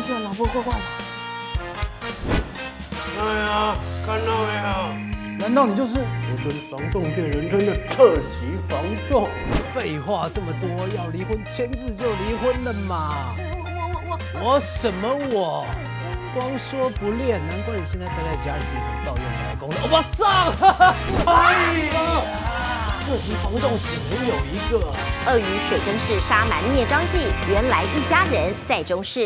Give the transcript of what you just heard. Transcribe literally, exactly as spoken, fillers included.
去了，老婆快快来！ 哎呀，看到没有？ 难道你就是我跟房仲店人称的特级房仲？ 废话这么多，要离婚签字就离婚了嘛。 我我我我什么我？光说不练，难怪你现在待在家里变成盗用老公的欧巴桑。哎呀，特级房仲只能有一个。 鳄鱼水中市杀瞒灭张记，原来一家人在中市。